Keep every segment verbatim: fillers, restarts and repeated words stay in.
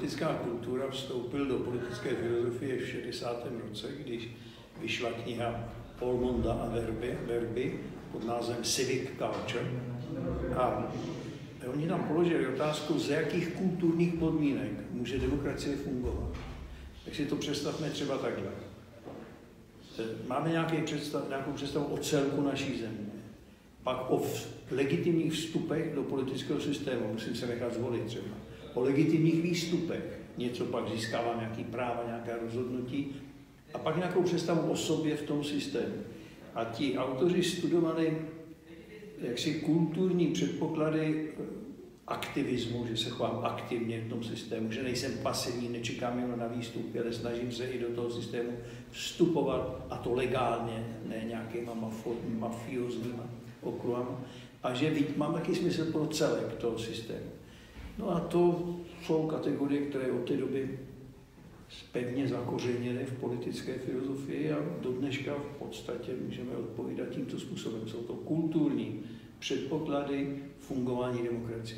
politická kultura vstoupil do politické filozofie v šedesátém roce, když vyšla kniha Polmonda a Verby, Verby pod názvem Civic Culture. A oni nám položili otázku, z jakých kulturních podmínek může demokracie fungovat. Tak si to představme třeba takhle. Máme nějaký představ, nějakou představu o celku naší země. Pak o legitimních vstupech do politického systému, musím se nechat zvolit třeba. O legitimních výstupech, něco pak získává nějaký práva, nějaké rozhodnutí. A pak nějakou představu o sobě v tom systému. A ti autoři studovali jaksi kulturní předpoklady aktivismu, že se chovám aktivně v tom systému, že nejsem pasivní, nečekám jenom na výstupy, ale snažím se i do toho systému vstupovat, a to legálně, ne nějakýma mafiozníma okruhama, a že mám taky smysl pro celek toho systému. No a to jsou kategorie, které od té doby pevně zakořeněny v politické filozofii a do dneška v podstatě můžeme odpovídat tímto způsobem. Jsou to kulturní předpoklady fungování demokracie.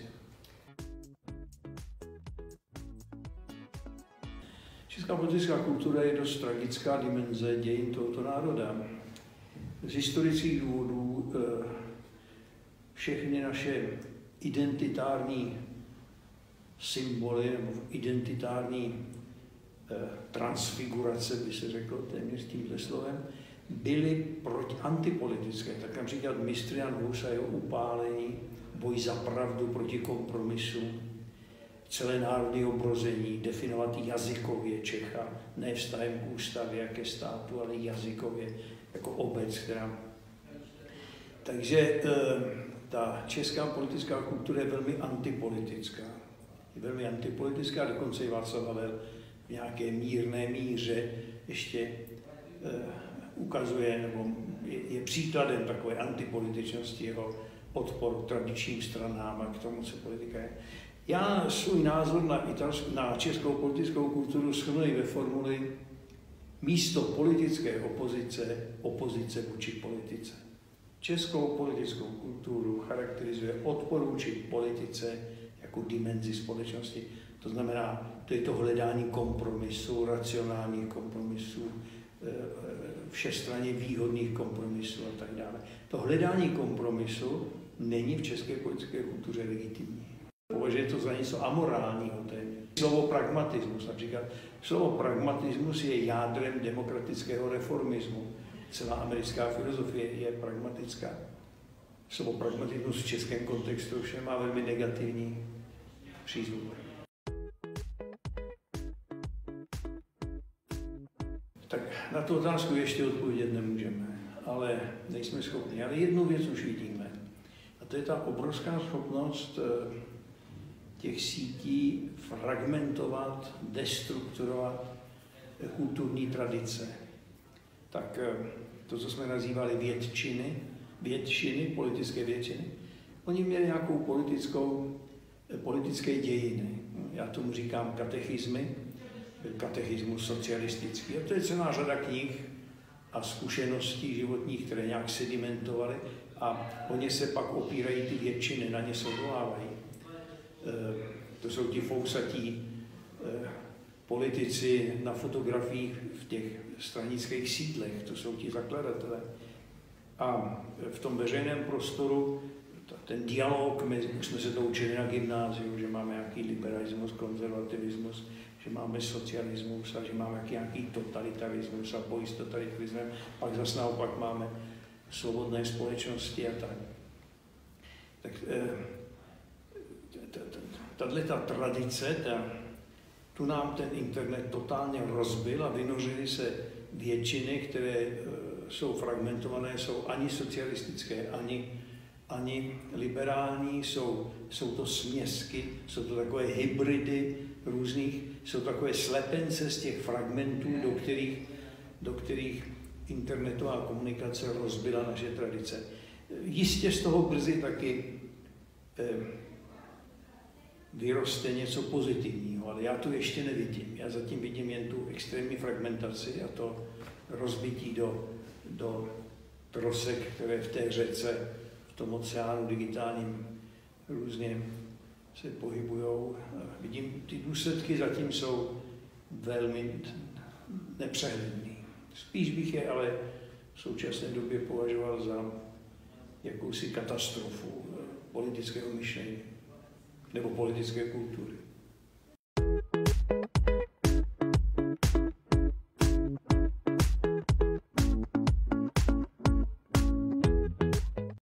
Česká politická kultura je dost tragická dimenze dějin tohoto národa. Z historických důvodů všechny naše identitární symboly nebo identitární transfigurace, by se řeklo téměř tímhle slovem, byly proti, antipolitické. Tak například mistr Jan Hus a jeho upálení, boj za pravdu proti kompromisu, celé národní obrození, definovat jazykově Čecha, ne vztahem k ústavě, jak ke státu, ale jazykově, jako obec, která... Takže ta česká politická kultura je velmi antipolitická. Je velmi antipolitická, dokonce i Václav Havel v nějaké mírné míře ještě eh, ukazuje, nebo je, je příkladem takové antipolitičnosti, jeho odpor k tradičním stranám a k tomu, co politika je. Já svůj názor na, italskou, na českou politickou kulturu shrnuji ve formuli místo politické opozice, opozice vůči politice. Českou politickou kulturu charakterizuje odpor vůči politice jako dimenzi společnosti. To znamená, to je to hledání kompromisu, racionálních kompromisů, všestranně výhodných kompromisů a tak dále. To hledání kompromisu není v české politické kultuře legitimní. Považuje to za něco amorálního téměř. Slovo pragmatismus, například slovo pragmatismus je jádrem demokratického reformismu. Celá americká filozofie je pragmatická. Slovo pragmatismus v českém kontextu všem má velmi negativní přízvuk. Tak na tu otázku ještě odpovědět nemůžeme, ale nejsme schopni. Ale jednu věc už vidíme. A to je ta obrovská schopnost těch sítí fragmentovat, destrukturovat kulturní tradice. Tak to, co jsme nazývali většiny, většiny, politické většiny, oni měli nějakou politickou, politické dějiny. Já tomu říkám katechizmy, katechismus socialistický. A to je celá řada knih a zkušeností životních, které nějak sedimentovaly a oni se pak opírají ty většiny, na ně se odvolávají. To jsou ti fousatí politici na fotografiích v těch stranických sídlech, to jsou ti zakladatelé. A v tom veřejném prostoru ten dialog, my už jsme se to učili na gymnáziu, že máme nějaký liberalismus, konzervativismus, že máme socialismus a že máme nějaký totalitarismus a boj s totalitarismem, pak zase naopak máme svobodné společnosti a tak. Tak tato tradice, ta, tu nám ten internet totálně rozbil a vynořily se většiny, které jsou fragmentované, jsou ani socialistické, ani, ani liberální, jsou, jsou to směsky, jsou to takové hybridy různých, jsou to takové slepence z těch fragmentů, do kterých, do kterých internetová komunikace rozbila naše tradice. Jistě z toho brzy taky eh, vyroste něco pozitivního, ale já to ještě nevidím. Já zatím vidím jen tu extrémní fragmentaci a to rozbití do, do trosek, které v té řece, v tom oceánu digitálním různě se pohybují. Vidím, ty důsledky zatím jsou velmi nepřehledný. Spíš bych je ale v současné době považoval za jakousi katastrofu politického myšlení nebo politické kultury.